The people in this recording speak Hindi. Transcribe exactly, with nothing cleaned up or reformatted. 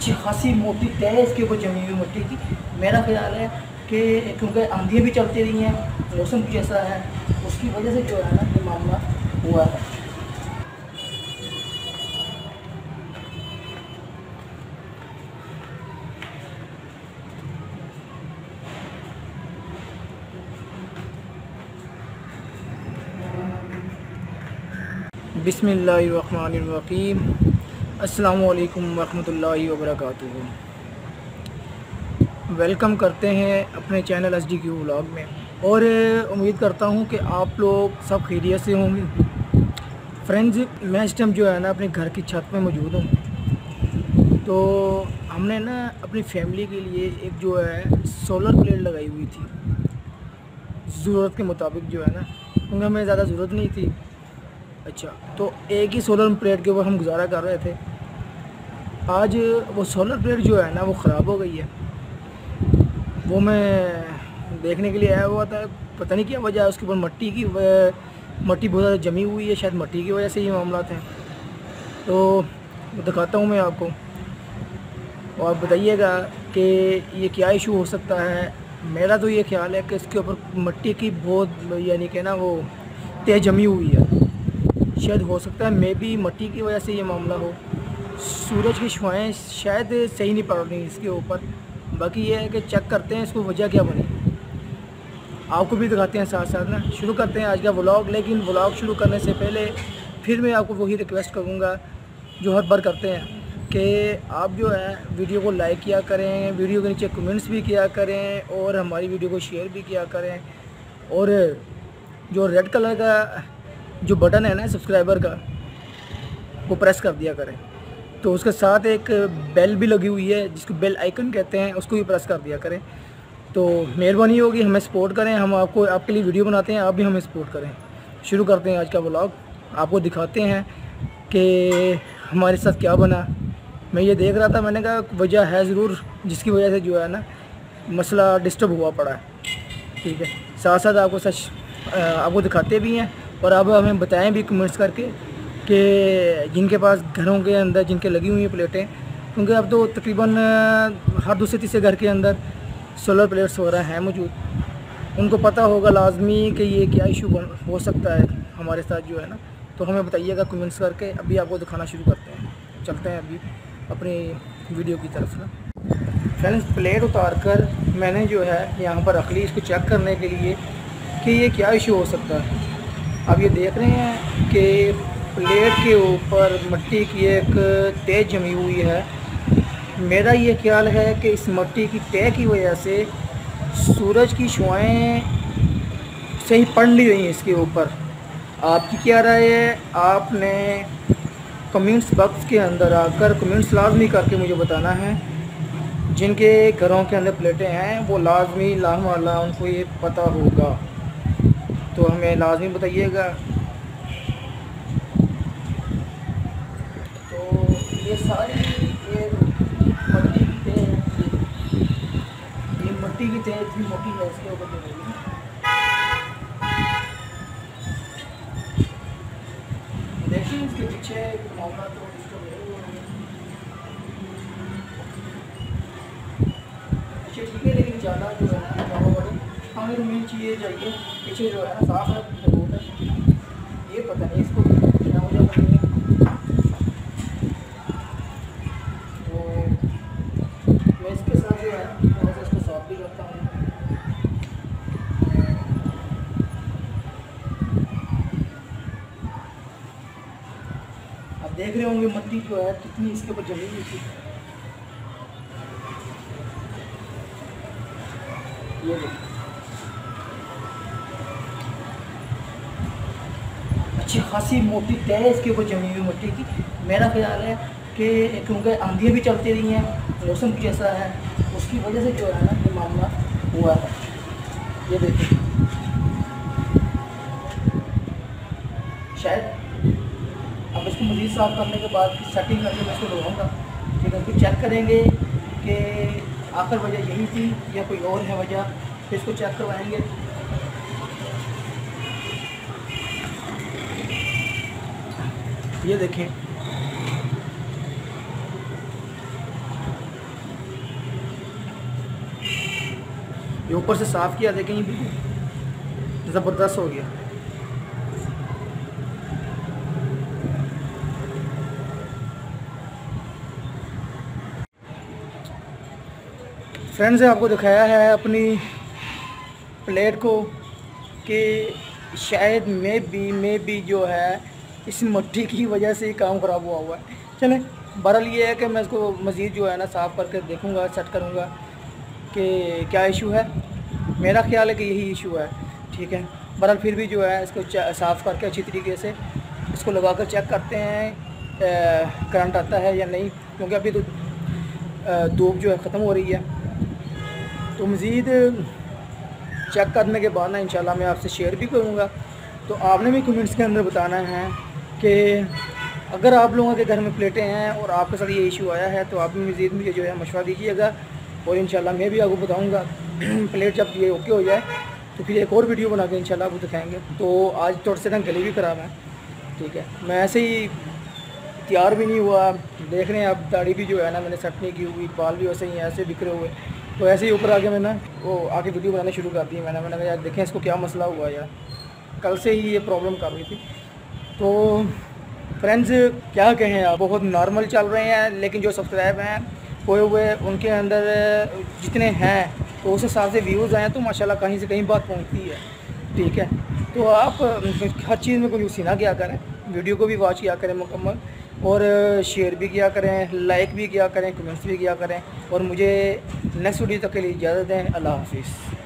अच्छी खासी मोटी तय इसके ऊपर जमी हुई मिट्टी की। मेरा ख्याल है कि क्योंकि आंधियाँ भी चलती रही हैं, मौसम कुछ ऐसा है, उसकी वजह से जो है ना ये मामला हुआ है। बिस्मिल्लाहिर्रहमानिर्रहीम। अस्सलामु अलैकुम वरहमतुल्लाहि वबरकातुहू। वेलकम करते हैं अपने channel S D Q vlog में, और उम्मीद करता हूं कि आप लोग सब खैरियत से होंगे। फ्रेंड्स, मैं इस टाइम जो है ना अपने घर की छत में मौजूद हूं। तो हमने ना अपनी फैमिली के लिए एक जो है सोलर प्लेट लगाई हुई थी, ज़रूरत के मुताबिक जो है ना, क्योंकि हमें ज़्यादा ज़रूरत नहीं थी। अच्छा, तो एक ही सोलर प्लेट के ऊपर हम गुजारा कर रहे थे। आज वो सोलर प्लेट जो है ना वो ख़राब हो गई है। वो मैं देखने के लिए आया हुआ था, पता नहीं क्या वजह है। उसके ऊपर मिट्टी की मिट्टी बहुत ज़्यादा जमी हुई है, शायद मिट्टी की वजह से ये मामला थे। तो दिखाता हूँ मैं आपको, और बताइएगा कि ये क्या इशू हो सकता है। मेरा तो ये ख्याल है कि इसके ऊपर मिट्टी की बहुत यानी कि ना वो तेज़ जमी हुई है। शायद हो सकता है मे बी मिट्टी की वजह से ये मामला हो। सूरज की छाएँ शायद सही नहीं पड़ रही इसके ऊपर। बाकी ये है कि चेक करते हैं इसको वजह क्या बनी, आपको भी दिखाते हैं साथ साथ ना। शुरू करते हैं आज का व्लॉग। लेकिन व्लॉग शुरू करने से पहले फिर मैं आपको वही रिक्वेस्ट करूँगा जो हर बार करते हैं कि आप जो है वीडियो को लाइक किया करें, वीडियो के नीचे कमेंट्स भी किया करें, और हमारी वीडियो को शेयर भी किया करें। और जो रेड कलर का जो बटन है ना सब्सक्राइबर का, वो प्रेस कर दिया करें। तो उसके साथ एक बेल भी लगी हुई है जिसको बेल आइकन कहते हैं, उसको भी प्रेस कर दिया करें। तो मेहरबानी होगी, हमें सपोर्ट करें। हम आपको आपके लिए वीडियो बनाते हैं, आप भी हमें सपोर्ट करें। शुरू करते हैं आज का व्लॉग। आपको दिखाते हैं कि हमारे साथ क्या बना। मैं ये देख रहा था, मैंने कहा वजह है ज़रूर जिसकी वजह से जो है ना मसला डिस्टर्ब हुआ पड़ा है। ठीक है, साथ साथ आपको सच आपको दिखाते भी हैं, और आप हमें बताएं भी कमेंट्स करके कि जिनके पास घरों के अंदर जिनके लगी हुई हैं प्लेटें, क्योंकि अब तो तकरीबन हर दूसरे तीसरे घर के अंदर सोलर प्लेट्स वगैरह हैं मौजूद, उनको पता होगा लाजमी कि ये क्या इशू हो सकता है हमारे साथ जो है ना। तो हमें बताइएगा कमेंट्स करके। अभी आपको दिखाना शुरू करते हैं, चलते हैं अभी अपनी वीडियो की तरफ ना। फ्रेंड्स, प्लेट उतार कर मैंने जो है यहाँ पर रख ली इसको चेक करने के लिए कि ये क्या इशू हो सकता है। अब ये देख रहे हैं कि प्लेट के ऊपर मिट्टी की एक तेज़ जमी हुई है। मेरा ये ख्याल है कि इस मिट्टी की तय की वजह से सूरज की छाएँ सही पड़ नहीं रही इसके ऊपर। आपकी क्या राय है? आपने कमेंट्स बॉक्स के अंदर आकर कमेंट्स लाजमी करके मुझे बताना है। जिनके घरों के अंदर प्लेटें हैं वो लाजमी लाहमाला उनको ये पता होगा, तो हमें लाजमी बताइएगा। तो ये सारी ये मिट्टी की तय है, ये मिट्टी की तय इतनी मोटी है इसके ऊपर जो है। देखिए इसके पीछे मामला तो इसको अच्छा ठीक है, लेकिन ज़्यादा जो है ना ज़्यादा बड़े हमें तो मेन चीज़ चाहिए पीछे जो है ना साफ है रोड है। ये पता नहीं इसको क्या हो जाता है। तो मैं इसके साथ जो है थोड़ा सा इसको साफ भी करता हूँ। अब देख रहे होंगे मिट्टी जो है कितनी इसके ऊपर जमी हुई थी। ये देखिए अच्छी खासी मोटी तय इसके ऊपर जमी हुई मिट्टी की। मेरा ख्याल है कि क्योंकि आंधियाँ भी चलती रही हैं, मौसम कुछ ऐसा है, उसकी वजह से जो है ना ये मामला हुआ है। ये देखिए शायद अब इसको मज़ीद साफ करने के बाद सेटिंग करके मैं इसको लगाऊंगा। ठीक है, फिर चेक करेंगे कि आखिर वजह यही थी या कोई और है वजह, फिर इसको चेक करवाएंगे। ये देखें ये ऊपर से साफ़ किया, देखें ये बिल्कुल ज़बरदस्त हो गया। फ्रेंड्स ने आपको दिखाया है अपनी प्लेट को कि शायद मे बी मे बी जो है इस मट्टी की वजह से ही काम ख़राब हुआ हुआ है। चलें, बहरहाल ये है कि मैं इसको मज़ीद जो है ना साफ़ करके देखूँगा, सेट करूँगा कि क्या इशू है। मेरा ख्याल है कि यही इशू है, ठीक है। बहरहाल फिर भी जो है इसको साफ़ करके अच्छी तरीके से इसको लगा कर चेक करते हैं करंट आता है या नहीं, क्योंकि अभी तो धूप जो है ख़त्म हो रही है। तो मज़ीद चेक करने के बाद ना इंशाल्लाह मैं आपसे शेयर भी करूँगा। तो आपने भी कमेंट्स के अंदर बताना है कि अगर आप लोगों के घर में प्लेटें हैं और आपके साथ ये इशू आया है तो आप भी मज़ीद मुझे जो है मशवरा दीजिएगा, और इंशाल्लाह मैं भी आपको बताऊँगा। प्लेट जब ये ओके हो जाए तो फिर एक और वीडियो बना के इंशाल्लाह आपको दिखाएँगे। तो आज थोड़े से ना गले भी ख़राब है, ठीक है। मैं ऐसे ही तैयार भी नहीं हुआ, देख रहे हैं आप, दाढ़ी भी जो है ना मैंने सेट नहीं की हुई, बाल भी वैसे ही ऐसे बिखरे हुए। तो ऐसे ही ऊपर आके मैंने वो आके वीडियो बनाना शुरू कर दी। मैंने मैंने कहा यार देखें इसको क्या मसला हुआ यार, कल से ही ये प्रॉब्लम कर रही थी। तो फ्रेंड्स क्या कहें आप, बहुत नॉर्मल चल रहे हैं, लेकिन जो सब्सक्राइब हैं खोए हुए उनके अंदर जितने हैं तो उस हिसाब से व्यूज़ आए तो माशाल्लाह कहीं से कहीं बात पहुंचती है, ठीक है। तो आप हर चीज़ में कंजूसी ना किया करें, वीडियो को भी वॉच किया करें मुकम्मल, और शेयर भी किया करें, लाइक भी किया करें, कमेंट्स भी किया करें। और मुझे नेक्स्ट वीडियो तक के लिए इजाज़त दें। अल्लाह हाफिज़।